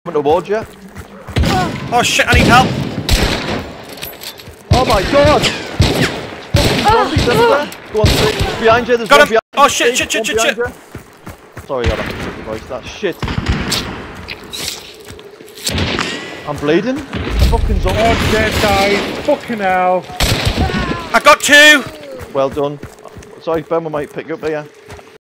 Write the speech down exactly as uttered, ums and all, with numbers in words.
Coming towards you. Oh shit, I need help. Oh my god! Zombies everywhere. Go on, Steve. Behind you, there's Got one him. behind Oh you. shit, shit, shit, shit, shit. You. Sorry, I have to take your voice. That shit. I'm bleeding. Fucking zombie. Oh, dead guys. Fucking hell. I got two. Well done. Sorry, Ben, we might pick you up here.